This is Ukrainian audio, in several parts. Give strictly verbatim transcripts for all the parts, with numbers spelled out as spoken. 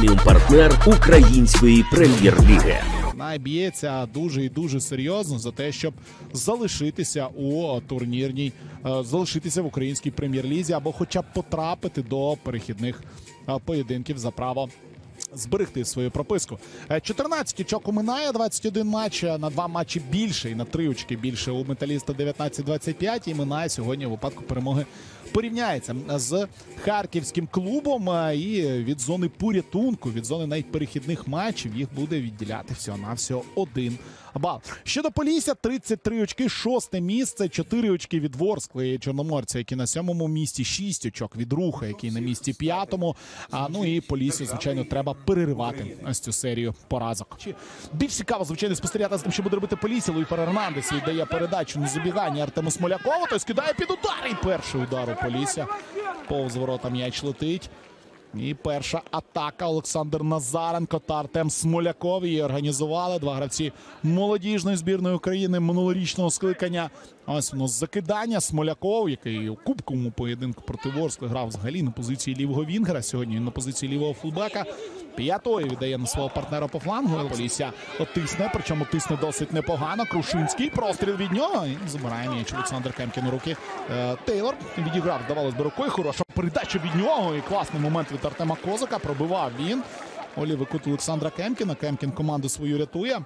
преміум-партнер української прем'єр-ліги. Б'ється дуже і дуже серйозно за те, щоб залишитися у турнірній, залишитися в українській прем'єр-лізі або хоча б потрапити до перехідних поєдинків за право зберегти свою прописку. чотирнадцять очок у Минає, двадцять один матч, на два матчі більше і на три очки більше у Металіста дев'ятнадцять двадцять п'ять. І Минає сьогодні у випадку перемоги порівняється з харківським клубом. І від зони порятунку, від зони навіть перехідних матчів їх буде відділяти всього-навсього один бал. Щодо Полісся, тридцять три очки, шосте місце, чотири очки від Ворскли і Чорноморця, які на сьомому місці, шість очок від Руха, який на місці п'ятому. А, ну і Поліссю, звичайно, треба переривати ось цю серію поразок. Більш цікаво, звичайно, спостерігати з тим, що буде робити Полісся. Луїфер Ернандес віддає передачу на забігання Артему Смолякову, той скидає під удар, і перший удар у Полісся. Повз ворота м'яч летить. І перша атака. Олександр Назаренко та Артем Смоляков її організували. Два гравці молодіжної збірної України минулорічного скликання. Ось воно закидання. Смоляков, який у кубковому поєдинку проти Ворскли грав взагалі на позиції лівого вінгера. Сьогодні він на позиції лівого фулбека. П'ятої віддає на свого партнера по флангу. Полісся тисне, причому тисне досить непогано. Крушинський, простріл від нього. І забирає м'яч Олександр Кемкін у руки. Е, Тейлор відіграв, здавалось би, рукою. Хороша передача від нього. І класний момент від Артема Козака. Пробивав він. Олі викут Олександра Кемкіна. Кемкін команду свою рятує.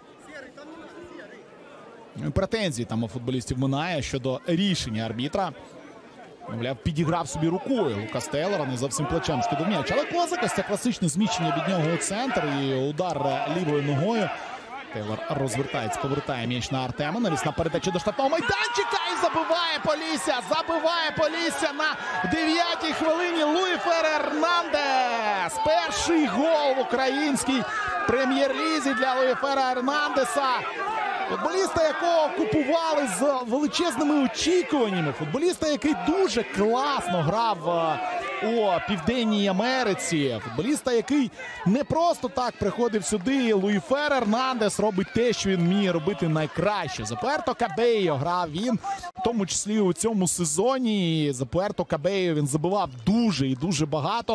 Претензії там у футболістів Минає щодо рішення арбітра. Мовляв, підіграв собі рукою Лукас Тейлора, не зовсім плечем скидав м'яч. Але Козак, ось це класичне зміщення від нього у центр і удар лівою ногою. Тейлор розвертається, повертає м'яч на Артема. Навісна передача до штрафного майданчика і забиває Полісся! Забиває Полісся на дев'ятій хвилині Луїфер Ернандес! Перший гол в українській прем'єр-лізі для Луїфера Ернандеса. Футболіста, якого купували з величезними очікуваннями. Футболіста, який дуже класно грав у Південній Америці. Футболіста, який не просто так приходив сюди. Луїфер Ернандес робить те, що він вміє робити найкраще. За Пуерто Кабейо грав він, в тому числі у цьому сезоні. За Пуерто Кабейо він забивав дуже і дуже багато.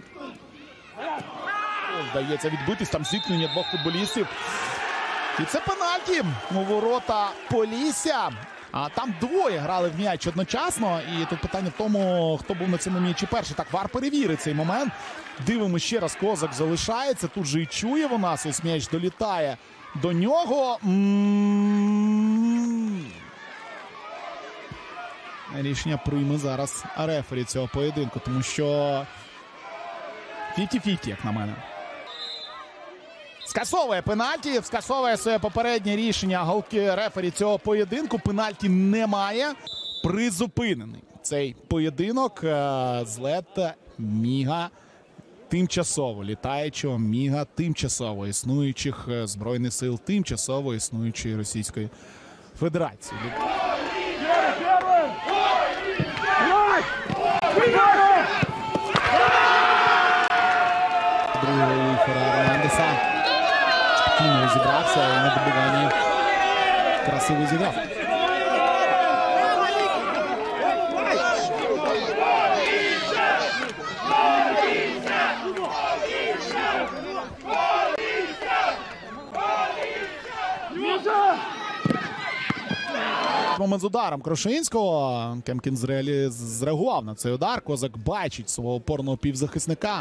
Вдається відбитись, там зіткнення двох футболістів. І це пенальті у ворота Полісся. А там двоє грали в м'яч одночасно. І тут питання в тому, хто був на цьому м'ячі перший. Так, ВАР перевірить цей момент. Дивимося ще раз, Козак залишається. Тут же і чує вона, ось м'яч долітає до нього. М-м-м. Рішення прийме зараз рефері цього поєдинку, тому що фіфті-фіфті, як на мене. Скасовує пенальті, скасовує своє попереднє рішення голки рефері цього поєдинку. Пенальті немає. Призупинений цей поєдинок. Злет Міга тимчасово літаючого, Міга тимчасово існуючих Збройних сил, тимчасово існуючої Російської Федерації. Другий Луїфера Ернандеса. Він розібрався і на добиванні красиво зіграв. Момент з ударом Крушинського. Кемкін зреалі... зреагував на цей удар. Козак бачить свого опорного півзахисника.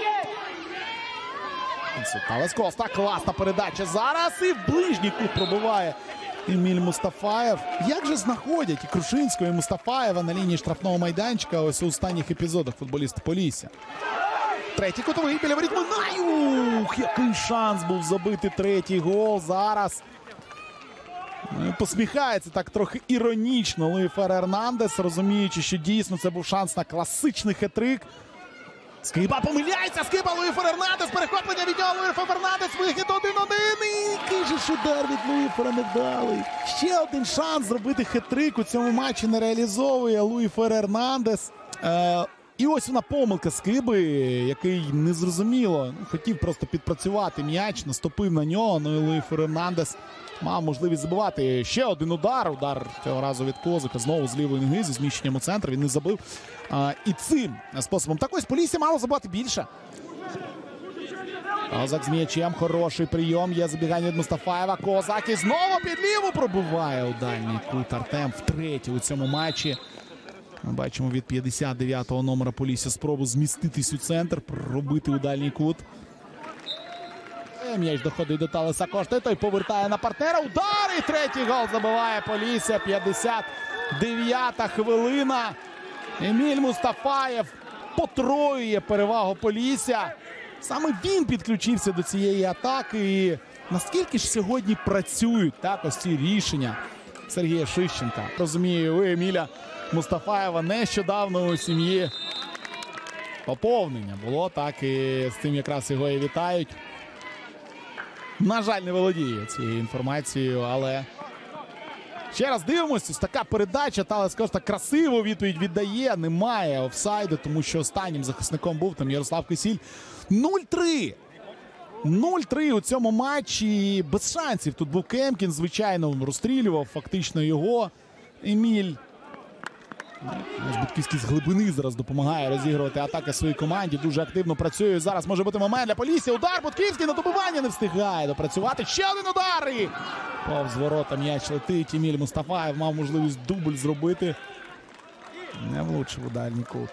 Талес Коста, класна передача зараз і в ближній кут пробиває Еміль Мустафаєв. Як же знаходять і Крушинського, і Мустафаєва на лінії штрафного майданчика ось у останніх епізодах футболісти Полісся. Третій кутовий біля воріт Минає. Ух, який шанс був забити третій гол зараз. Посміхається так трохи іронічно Луїфер Ернандес, розуміючи, що дійсно це був шанс на класичний хет-трик. Скиба помиляється, Скиба, Луїфер Ернандес, перехоплення від нього, Луїфер Ернандес, вихід один-один, і який же ж удар від Луїфера невдалий. Ще один шанс зробити хет-трик у цьому матчі не реалізовує Луїфер Ернандес. Е, і ось вона помилка Скиби, який незрозуміло хотів просто підпрацювати м'яч, наступив на нього, ну і Луїфер Ернандес мав можливість забивати. Ще один удар, удар цього разу від Козака, знову з лівої ноги, зі зміщенням у центр, він не забив. А, і цим способом. Так ось Полісся мало забивати більше. Козак з м'ячем. Хороший прийом. Є забігання від Мустафаєва. Козак і знову під ліву пробиває у дальній кут Артем. Втретє у цьому матчі. Ми бачимо від п'ятдесят дев'ятого номера Полісся спробу зміститись у центр, пробити у дальній кут. М'яч доходить до Талеса Кошти, той повертає на партнера. Удар і третій гол забиває Полісся. п'ятдесят дев'ята хвилина. Еміль Мустафаєв потроює перевагу Полісся. Саме він підключився до цієї атаки. І наскільки ж сьогодні працюють так ось ці рішення Сергія Шищенка. Розумію, у Еміля Мустафаєва нещодавно у сім'ї поповнення було, так і з цим якраз його і вітають. На жаль, не володіє цією інформацією, але ще раз дивимося, ось така передача. Талес Кошта красиво відповідь віддає. Немає офсайду, тому що останнім захисником був там Ярослав Кисіль. нуль три. нуль три у цьому матчі. Без шансів. Тут був Кемкін, звичайно, розстрілював фактично його. Еміль Будківський з глибини зараз допомагає розігрувати атаки своїй команді. Дуже активно працює. Зараз може бути момент для Полісся. Удар Будківський на добивання не встигає допрацювати. Ще один удар! І повз ворота м'яч летить. Еміль Мустафаєв мав можливість дубль зробити. Не влучив у дальній кут.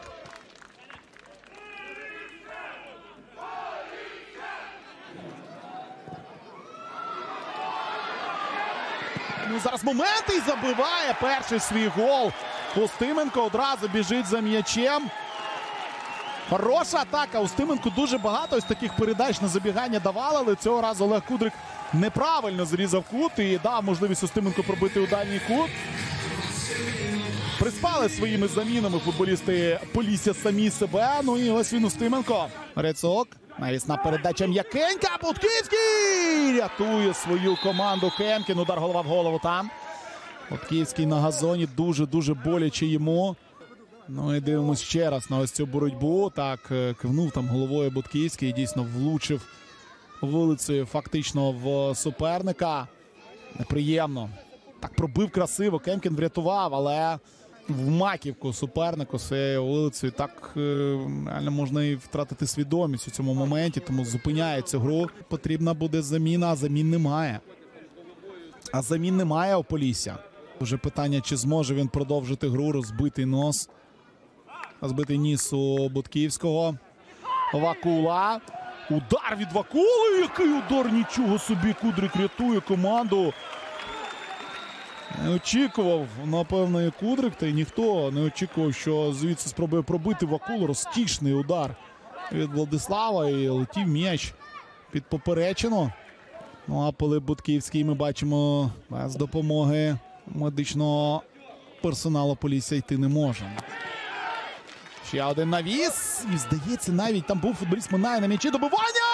Ну, зараз момент і забиває перший свій гол. Устименко одразу біжить за м'ячем. Хороша атака. Устименко дуже багато ось таких передач на забігання давали, але цього разу Олег Кудрик неправильно зрізав кут і дав можливість Устименко пробити у дальній кут. Приспали своїми замінами футболісти Полісся самі себе. Ну і ось він Устименко. Рецок. Навісна передача м'якенька. Будківський рятує свою команду. Кемкін. Удар голова в голову там. Будківський на газоні. Дуже-дуже боляче йому. Ну і дивимось ще раз на ось цю боротьбу. Так, кивнув там головою Будківський і дійсно влучив вулицею фактично в суперника. Неприємно. Так пробив красиво. Кемкін врятував, але в маківку супернику цією вулицею так реально можна і втратити свідомість у цьому моменті. Тому зупиняє цю гру. Потрібна буде заміна, а замін немає. А замін немає у Полісся. Уже питання, чи зможе він продовжити гру. Розбитий нос. Розбитий ніс у Будківського. Вакула. Удар від Вакули. Який удар, нічого собі. Кудрик рятує команду. Не очікував, напевно, і Кудрик, та й ніхто не очікував, що звідси спробує пробити Вакулу. Розтішний удар від Владислава і летів м'яч під поперечину. Ну а Пилип Будківський, ми бачимо, без допомоги медичного персоналу Полісся йти не може. Ще один навіс. І, здається, навіть там був футболіст Минає на м'ячі. Добивання!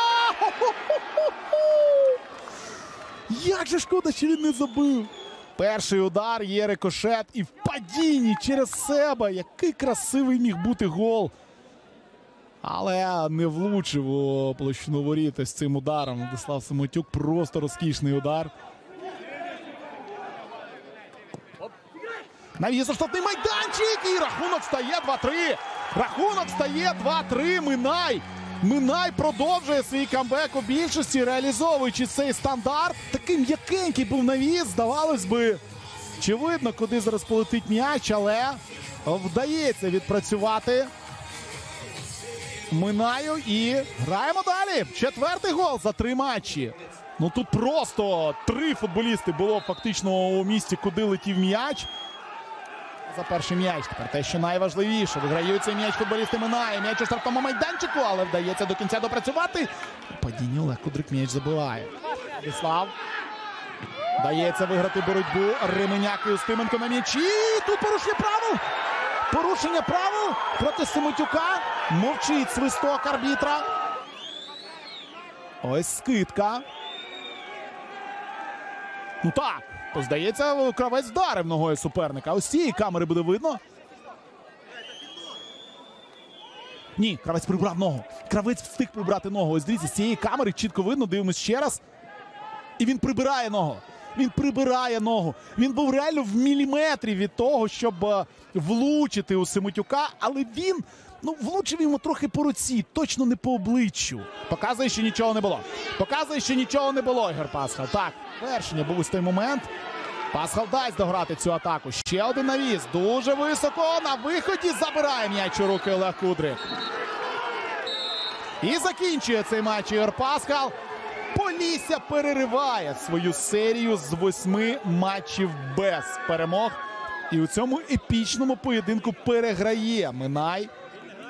Як же шкода, що він не забив. Перший удар, є рикошет і в падінні через себе. Який красивий міг бути гол. Але не влучив у площину воріт з цим ударом. Владислав Самотюк, просто розкішний удар. Навіс у штрафний майданчик і рахунок стає два три. Рахунок стає два три. Минай. Минай продовжує свій камбек у більшості, реалізовуючи цей стандарт. Такий м'якенький був навіс, здавалось би. Очевидно, куди зараз полетить м'яч, але вдається відпрацювати Минаю і граємо далі. Четвертий гол за три матчі. Ну тут просто три футболісти було фактично у місці, куди летів м'яч. За перший м'яч. Тепер те, що найважливіше. Виграють цей м'яч футболісти Минає. М'яч у штрафному майданчику, але вдається до кінця допрацювати. Падіння Олег Кудрик м'яч забиває. Владислав. Вдається виграти боротьбу. Ременяк і Устименко на м'ячі. Тут порушення правил. Порушення правил проти Самотюка. Мовчить свисток арбітра. Ось скидка. Ну так. То, здається, Кравець вдарив ногою суперника. Ось цієї камери буде видно. Ні, Кравець прибрав ногу. Кравець встиг прибрати ногу. Ось дивіться, з цієї камери чітко видно. Дивимось ще раз. І він прибирає ногу. Він прибирає ногу. Він був реально в міліметрі від того, щоб влучити у Самотюка. Але він Ну, влучив йому трохи по руці, точно не по обличчю. Показує, що нічого не було. Показує, що нічого не було, Ігор Пасхал. Так, вершення був ось той момент. Пасхал дасть дограти цю атаку. Ще один навіс. Дуже високо. На виході забирає м'яч у руки Олег Кудрик. І закінчує цей матч Ігор Пасхал. Полісся перериває свою серію з восьми матчів без перемог. І у цьому епічному поєдинку переграє Минай